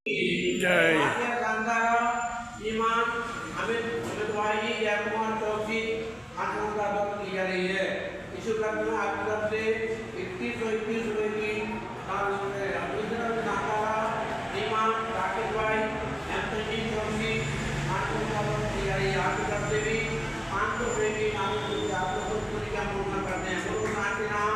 जय ईमान हमें भाई या कुमार चौकी आठवां का वक्त की जा रही है। इस उपलक्ष्य में आपकी तरफ से 2121 रुपए की ईमान राकेश भाई एमपी चौकी आठवां का वक्त की जा रही है। आपकी तरफ से भी 500 रुपए की नामी आप लोग पूरी का पूर्ण करते हैं। गुरु नाथ के नाम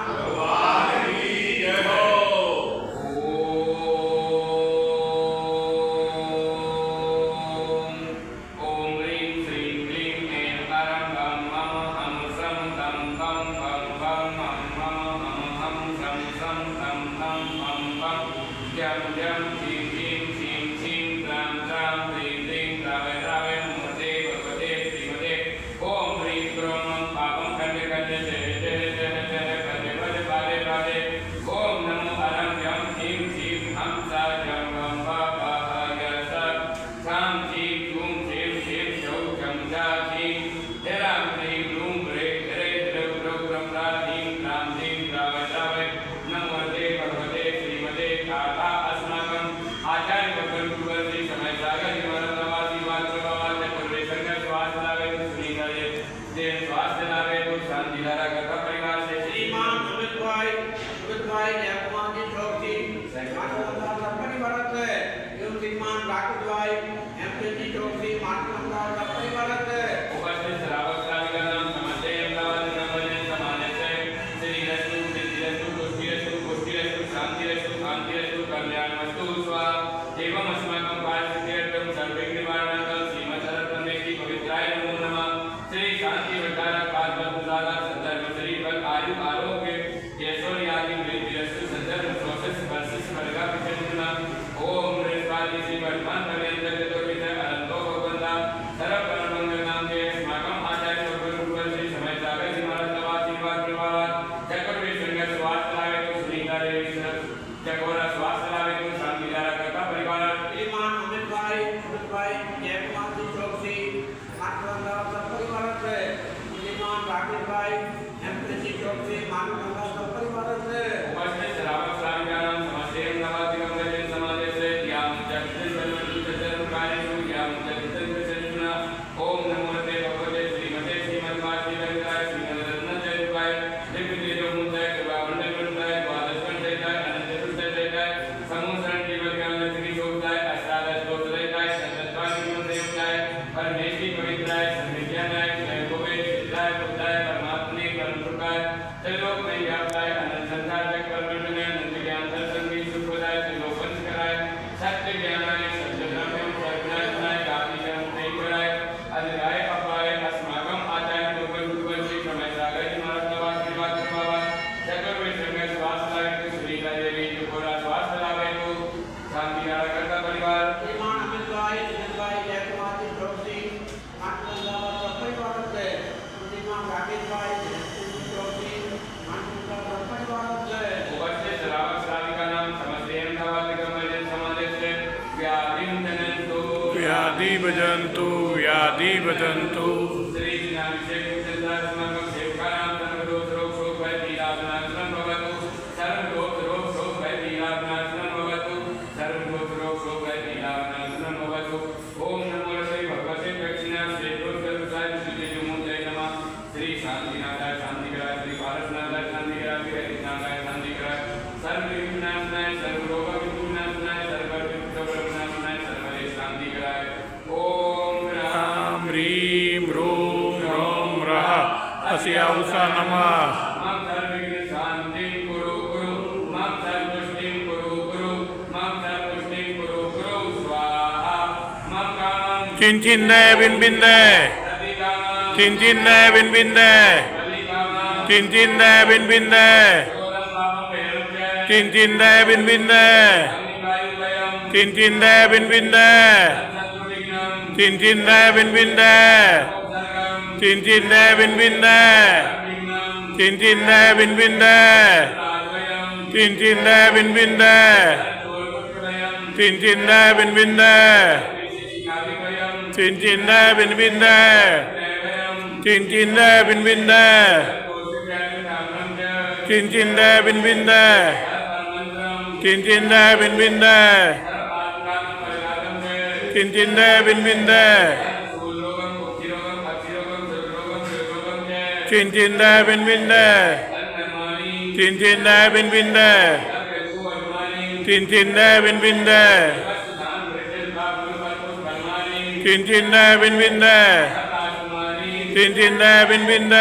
भजन्तु व्याधि भजन्तु उषा नमः चिंचिन्ने बिनबिन्ने चिंचिन्ने बिनबिन्ने चिंचिन्ने बिनबिन्ने चिंचिन्ने बिनबिन्ने चिंचिन्ने बिनबिन्ने चिंचिन्ने बिनबिन्ने चिंचिन्ने बिनबिन्ने चिंचिन्ने बिनबिन्ने चिंचिन्ने बिनबिन्ने चिंचिन्ने बिनबिन्ने चिंचिन्ने बिनबिन्ने चिंचिन्ने बिनबिन्ने चिंचिन्ने बिनबिन्ने चिंचिन्ने बिनबिन्ने चिंचिंद बिनबिंद चिंचिंद बिनबिंद चिंचिंद बिनबिंद चिंचिंद बिनबिंद चिंचिंद बिनबिंद चिंचिंद बिनबिंद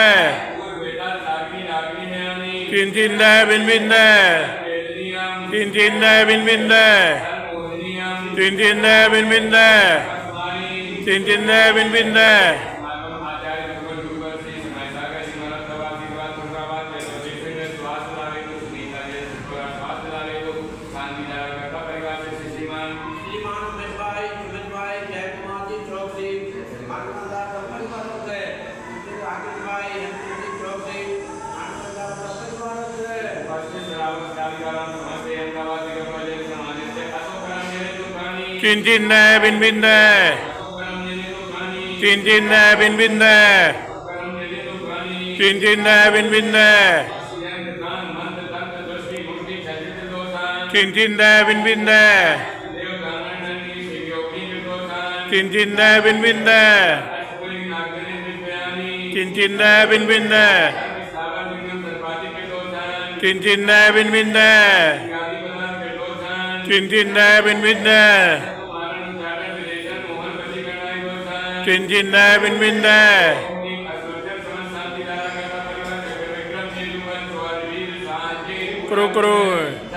चिंचिंद बिनबिंद चिंचिंद बिनबिंद चिंचिंद बिनबिंद चिंचिंद बिनबिंद चिंचिंद बिनबिंद चिंचिंद बिनबिंद चिंचिंद बिनबिंद चिंचिंद बिनबिंद चिंचिंद बिनबिंद चिंचिंद बिनबिंद चिंचिंद बिनबिंद चिंचिंद बिनबिंद चिंचिंद बिनबिंद करो